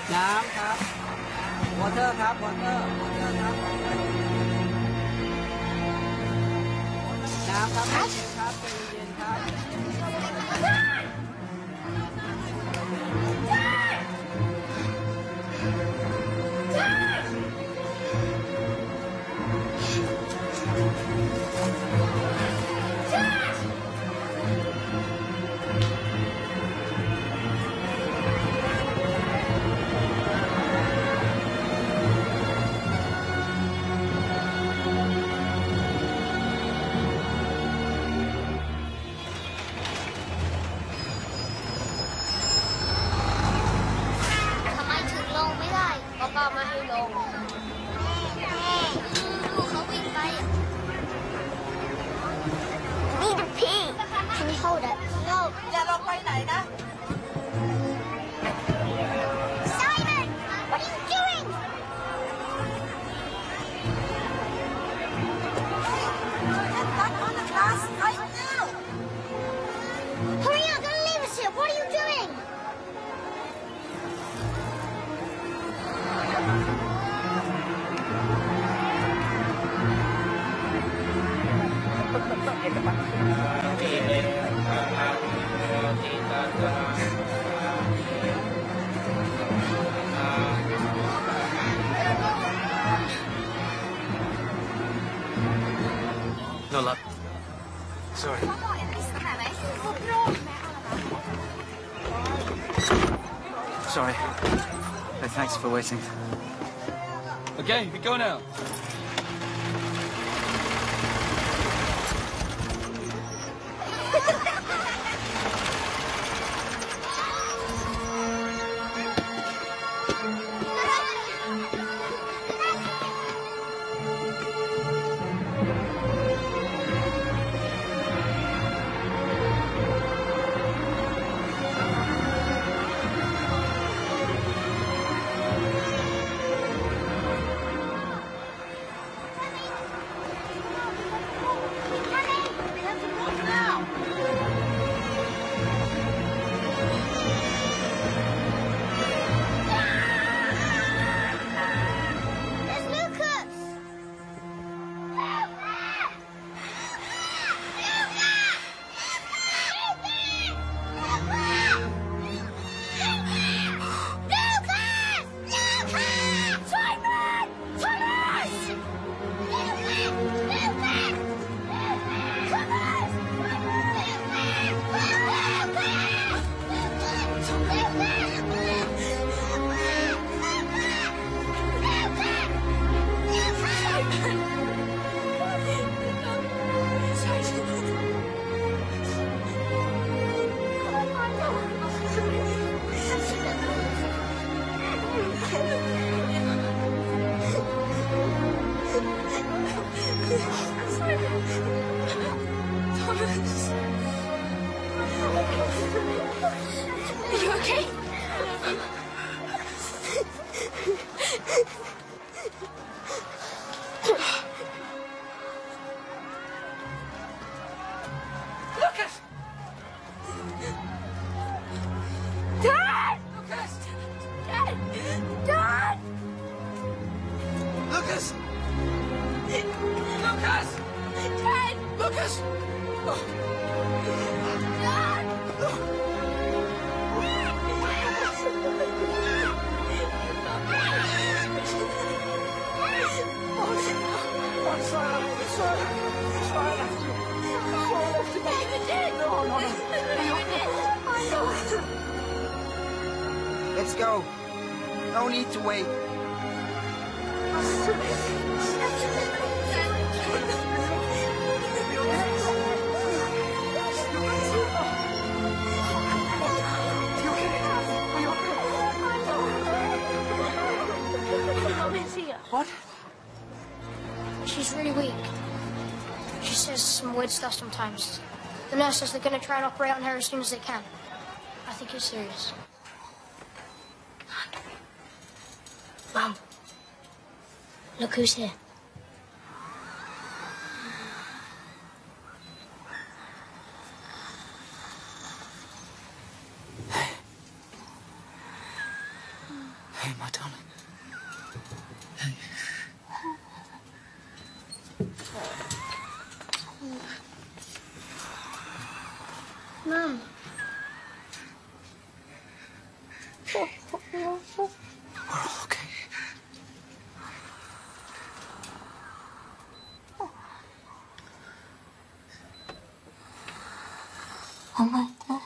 น้ำครับวอเตอร์ครับวอเตอร์ครับน้ำครับใจเย็นครับใจเย็นครับทำไมถึงลงไม่ได้ก็ป้ามาให้ลงดูเขาวิ่งไป Need a pee. Can you hold it? No อย่าลงไปไหนนะ Simon, what are you doing? Get back on the bus right now. Hurry up, don't leave us here. What are you doing? No luck. Sorry. Sorry. Hey, thanks for waiting. Okay, we go now. There's Lucas! Are you okay? Lucas! Dad! Lucas! Dad! Dad! Lucas! Lucas! Dad! Lucas! Dad! Let's go. No need to wait. What? She's really weak. She says some weird stuff sometimes. The nurse says they're going to try and operate on her as soon as they can. I think it's serious. Mum, look who's here. Hey, my darling. Hey. Mum. We're all okay. Oh my God.